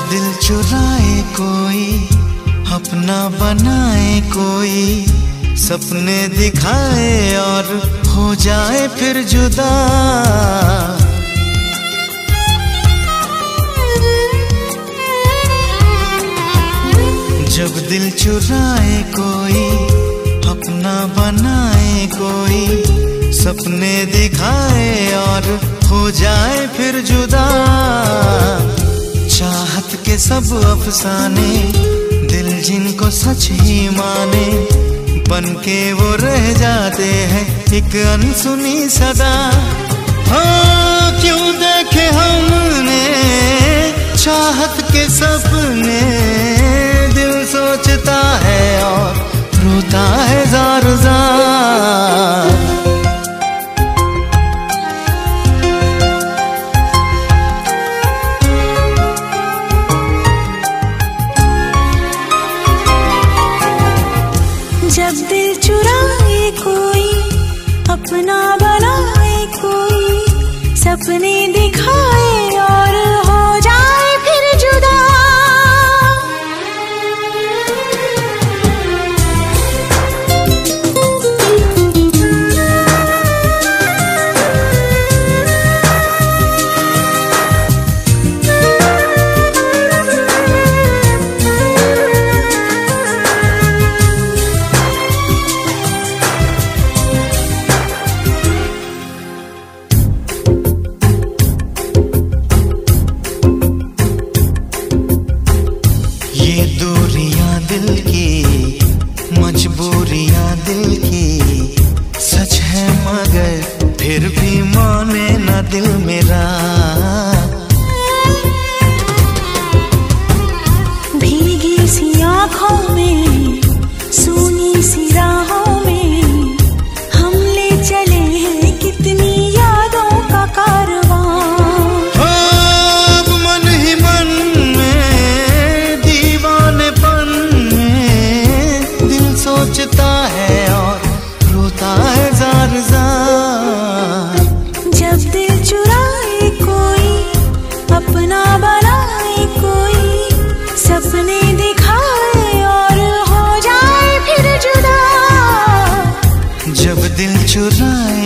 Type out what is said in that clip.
दिल चुराए कोई, अपना बनाए कोई, सपने दिखाए और हो जाए फिर जुदा। जब दिल चुराए कोई, अपना बनाए कोई, सपने दिखाए और हो जाए फिर जुदा। चाहत के सब अफसाने, दिल जिनको सच ही माने, बन के वो रह जाते हैं एक अनसुनी सदा। हाँ, क्यों देखे हमने चाहत के सपने, दिल सोचता है और रोता है जार जार। जब दिल चुराए कोई, अपना बनाए कोई, सपने दिखाए और हो जाए फिर जुदा। दिल की मजबूरियां दिल की, सच है मगर फिर भी माने ना दिल मेरा। भीगी सी आँखों में, सूनी सी राहों में, हम ले चले हैं कितनी यादों का कारवां। अब मन ही मन में दीवानेपन में, दिल सोचता है और रोता है जार जार। जब दिल चुराए कोई, अपना बनाए कोई, सपने दिखाए और हो जाए फिर जुदा। जब दिल चुराए